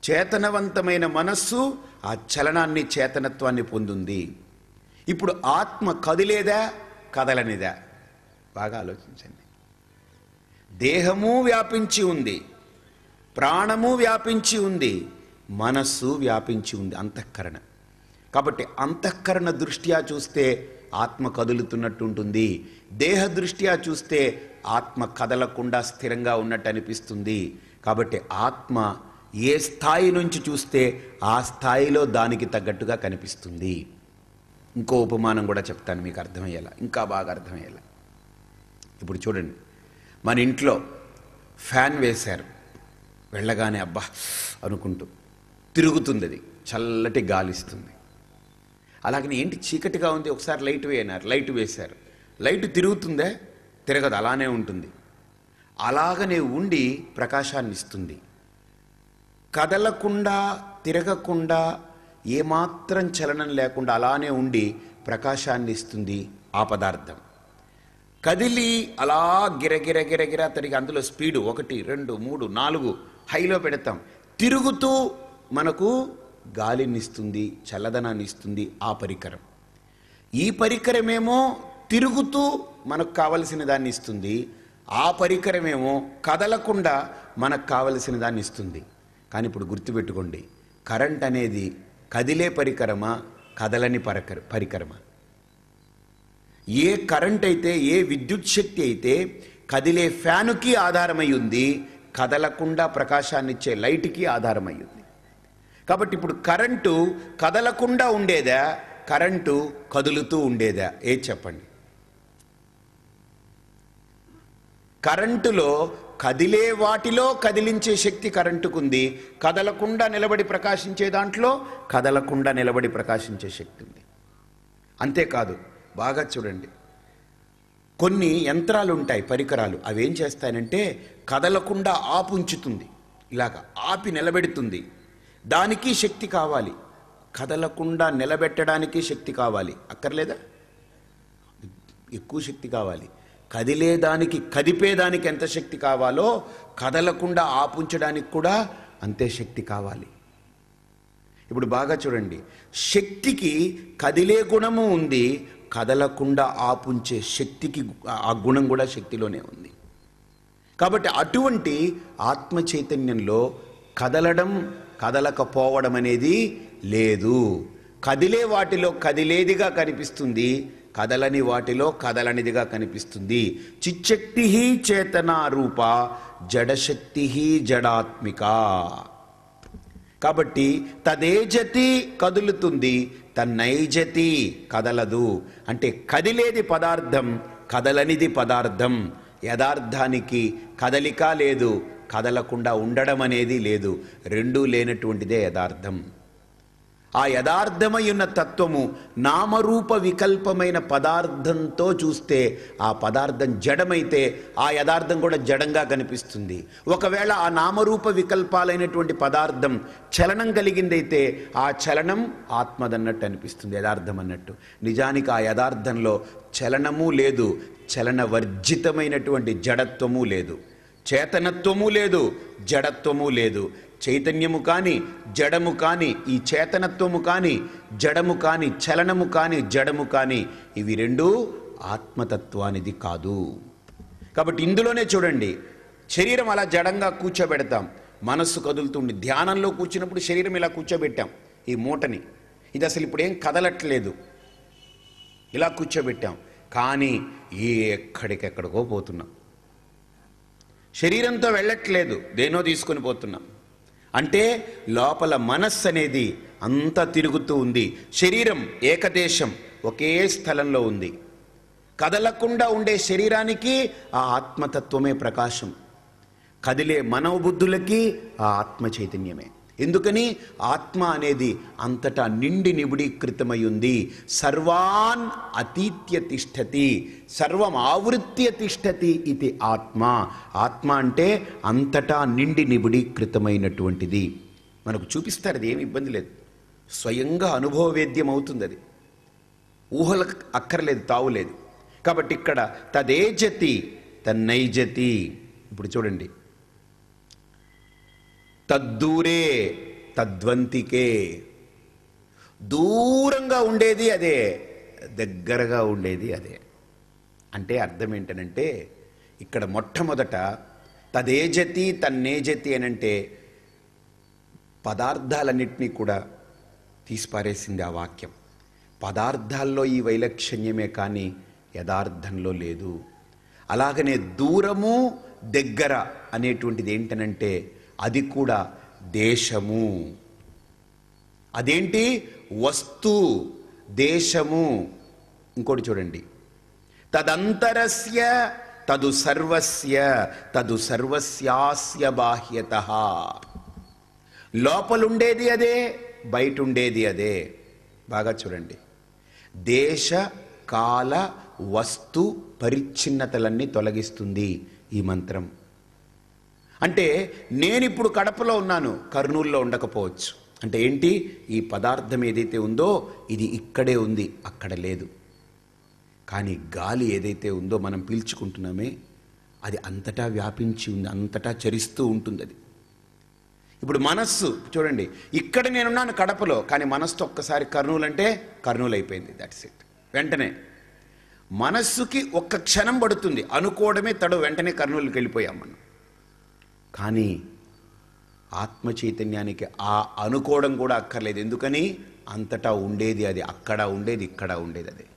చేతనవంతమైన మనస్సు ఆ చలనాన్ని, చేతనత్వాన్ని పొందింది. ఇప్పుడు ఆత్మ కదిలేదా, కదలనిదా? బాగా ఆలోచించండి. దేహము వ్యాపించి ఉంది, ప్రాణము వ్యాపించి ఉంది, మనస్సు వ్యాపించి ఉంది, అంతఃకరణ. కాబట్టి అంతఃకరణ దృష్ట్యా చూస్తే ఆత్మ కదులుతున్నట్టు ఉంటుంది, దేహ దృష్ట్యా చూస్తే ఆత్మ కదలకుండా స్థిరంగా ఉన్నట్టు అనిపిస్తుంది. కాబట్టి ఆత్మ ఏ స్థాయి నుంచి చూస్తే ఆ స్థాయిలో దానికి తగ్గట్టుగా కనిపిస్తుంది. ఇంకో ఉపమానం కూడా చెప్తాను మీకు అర్థమయ్యేలా, ఇంకా బాగా అర్థమయ్యేలా. ఇప్పుడు చూడండి, మన ఇంట్లో ఫ్యాన్ వేశారు, వెళ్ళగానే అబ్బా అనుకుంటూ తిరుగుతుంది, అది చల్లటి గాలిస్తుంది. అలాగని ఏంటి చీకటిగా ఉంది, ఒకసారి లైట్ వేయనారు, లైట్ వేశారు, లైట్ తిరుగుతుందే? తిరగదు, అలానే ఉంటుంది. అలాగనే ఉండి ప్రకాశాన్ని ఇస్తుంది. కదలకుండా, తిరగకుండా, ఏమాత్రం చలనం లేకుండా అలానే ఉండి ప్రకాశాన్ని ఇస్తుంది ఆ పదార్థం. కదిలి అలా గిరగిర గిరగిర తిరిగి అందులో స్పీడు 1, 2, 3, 4 హైలో పెడతాం. తిరుగుతూ మనకు గాలిని ఇస్తుంది, చల్లదనాన్ని ఇస్తుంది ఆ పరికరం. ఈ పరికరమేమో తిరుగుతూ మనకు కావలసిన దాన్ని ఇస్తుంది, ఆ పరికరమేమో కదలకుండా మనకు కావలసిన దాన్ని ఇస్తుంది. కానీ ఇప్పుడు గుర్తుపెట్టుకోండి, కరెంట్ అనేది కదిలే పరికరమా, కదలని పరికరమా? ఏ కరెంట్ అయితే, ఏ విద్యుత్ శక్తి అయితే కదిలే ఫ్యానుకి ఆధారమై ఉంది, కదలకుండా ప్రకాశాన్నిచ్చే లైట్కి ఆధారమై ఉంది. కాబట్టి ఇప్పుడు కరెంటు కదలకుండా ఉండేదా, కరెంటు కదులుతూ ఉండేదా? ఏది చెప్పండి? కరెంటులో కదిలే వాటిలో కదిలించే శక్తి కరెంటుకుంది, కదలకుండా నిలబడి ప్రకాశించే దాంట్లో కదలకుండా నిలబడి ప్రకాశించే శక్తి ఉంది. అంతేకాదు, బాగా చూడండి, కొన్ని యంత్రాలు ఉంటాయి, పరికరాలు, అవి ఏం చేస్తాయంటే కదలకుండా ఆపుంచుతుంది, ఇలాగ ఆపి నిలబెడుతుంది. దానికి శక్తి కావాలి, కదలకుండా నిలబెట్టడానికి శక్తి కావాలి, అక్కర్లేదా? ఎక్కువ శక్తి కావాలి. కదిలేదానికి, కదిపేదానికి ఎంత శక్తి కావాలో కదలకుండా ఆపుంచడానికి కూడా అంతే శక్తి కావాలి. ఇప్పుడు బాగా చూడండి, శక్తికి కదిలే గుణము ఉంది, కదలకుండా ఆపుంచే శక్తికి ఆ గుణం కూడా శక్తిలోనే ఉంది. కాబట్టి అటువంటి ఆత్మ చైతన్యంలో కదలడం, కదలకపోవడం అనేది లేదు. కదిలే వాటిలో కదిలేదిగా కనిపిస్తుంది, కదలని వాటిలో కదలనిదిగా కనిపిస్తుంది. చిచ్చక్తి చేతనా రూప, జడశక్తి జడాత్మిక. కాబట్టి తదేజతి కదులుతుంది, తన్నైజతి కదలదు. అంటే కదిలేది పదార్థం, కదలనిది పదార్థం. యథార్థానికి కదలిక లేదు, కదలకుండా ఉండడం అనేది లేదు, రెండూ లేనటువంటిదే యథార్థం. ఆ యథార్థమై ఉన్న తత్వము నామరూప వికల్పమైన పదార్థంతో చూస్తే ఆ పదార్థం జడమైతే ఆ యథార్థం కూడా జడంగా కనిపిస్తుంది. ఒకవేళ ఆ నామరూప వికల్పాలైనటువంటి పదార్థం చలనం కలిగిందైతే ఆ చలనం ఆత్మదన్నట్టు అనిపిస్తుంది, యథార్థం అన్నట్టు. నిజానికి ఆ యథార్థంలో చలనము లేదు, చలనవర్జితమైనటువంటి జడత్వము లేదు, చేతనత్వము లేదు, జడత్వము లేదు. చైతన్యము కానీ, జడము కానీ, ఈ చేతనత్వము కానీ, జడము కానీ, చలనము కానీ, జడము కానీ, ఇవి రెండూ ఆత్మతత్వానిది కాదు. కాబట్టి ఇందులోనే చూడండి, శరీరం అలా జడంగా కూర్చోబెడతాం, మనస్సు కదులుతుంది. ధ్యానంలో కూర్చున్నప్పుడు శరీరం ఇలా కూర్చోబెట్టాం, ఈ మూటని, ఇది అసలు ఇప్పుడు ఏం కదలట్లేదు, ఇలా కూర్చోబెట్టాం. కానీ ఎక్కడికెక్కడికో పోతున్నాం, శరీరంతో వెళ్ళట్లేదు, దేనో తీసుకొని పోతున్నాం. అంటే లోపల మనస్సు అనేది అంతా తిరుగుతూ ఉంది, శరీరం ఏకదేశం ఒకే స్థలంలో ఉంది. కదలకుండా ఉండే శరీరానికి ఆ ఆత్మతత్వమే ప్రకాశం, కదిలే మనోబుద్ధులకి ఆ ఆత్మ చైతన్యమే. ఎందుకని? ఆత్మ అనేది అంతటా నిండి నిబిడీకృతమై ఉంది. సర్వాన్ అతీత్య తిష్టతి, సర్వం ఆవృత్య తిష్టతి ఇది ఆత్మ. ఆత్మ అంటే అంతటా నిండి నిబిడీకృతమైనటువంటిది. మనకు చూపిస్తారు, అది ఏమి ఇబ్బంది లేదు, స్వయంగా అనుభవవేద్యం అవుతుంది, అది ఊహలకు అక్కర్లేదు, తావులేదు. కాబట్టి ఇక్కడ తదేజతి తన్నైజతి. ఇప్పుడు చూడండి, తద్దూరే తద్వంతికే. దూరంగా ఉండేది అదే, దగ్గరగా ఉండేది అదే. అంటే అర్థం ఏంటనంటే, ఇక్కడ మొట్టమొదట తదేజతి తన్నేజతి అనంటే పదార్థాలన్నింటినీ కూడా తీసిపారేసింది ఆ వాక్యం. పదార్థాల్లో ఈ వైలక్షణ్యమే కానీ యథార్థంలో లేదు. అలాగనే దూరము దగ్గర అనేటువంటిది ఏంటనంటే అది కూడా దేశము. అదేంటి? వస్తు, దేశము. ఇంకోటి చూడండి, తదంతరస్య తదు సర్వస్య తదు సర్వస్యాస్య బాహ్యతః. లోపలుండేది అదే, బయట ఉండేది అదే. బాగా చూడండి, దేశ కాల వస్తు పరిచ్ఛిన్నతలన్నీ తొలగిస్తుంది ఈ మంత్రం. అంటే నేనిప్పుడు కడపలో ఉన్నాను, కర్నూలులో ఉండకపోవచ్చు. అంటే ఏంటి? ఈ పదార్థం ఏదైతే ఉందో ఇది ఇక్కడే ఉంది, అక్కడ లేదు. కానీ గాలి ఏదైతే ఉందో మనం పీల్చుకుంటున్నామే అది అంతటా వ్యాపించి ఉంది, అంతటా చరిస్తూ ఉంటుంది అది. ఇప్పుడు మనస్సు చూడండి, ఇక్కడ నేనున్నాను కడపలో, కానీ మనస్సు ఒక్కసారి కర్నూలు అంటే కర్నూలు అయిపోయింది, దట్స్ ఇట్. వెంటనే మనస్సుకి ఒక్క క్షణం పడుతుంది, అనుకోవడమే తడు, వెంటనే కర్నూలుకి వెళ్ళిపోయాం మనం. కానీ ఆత్మ చైతన్యానికి ఆ అనుకోవడం కూడా అక్కర్లేదు. ఎందుకని? అంతటా ఉండేది అది, అక్కడ ఉండేది, ఇక్కడ ఉండేది అదే.